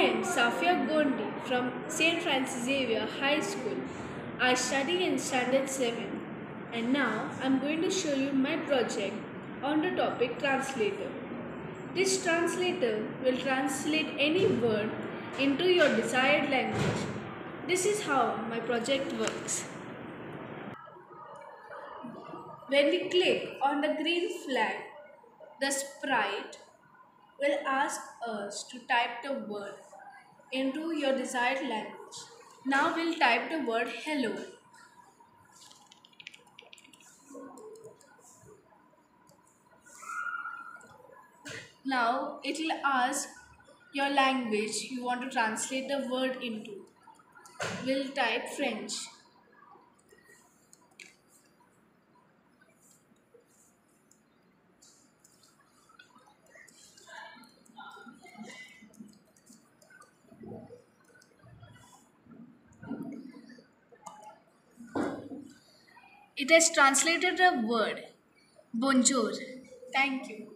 am Safia Gondi from St. Francis Xavier High School. I study in Standard 7 and now I am going to show you my project on the topic translator. This translator will translate any word into your desired language. This is how my project works. When we click on the green flag, the sprite will ask us to type the word into your desired language. Now we'll type the word hello. Now it will ask your language you want to translate the word into. We'll type French. It has translated the word bonjour. Thank you.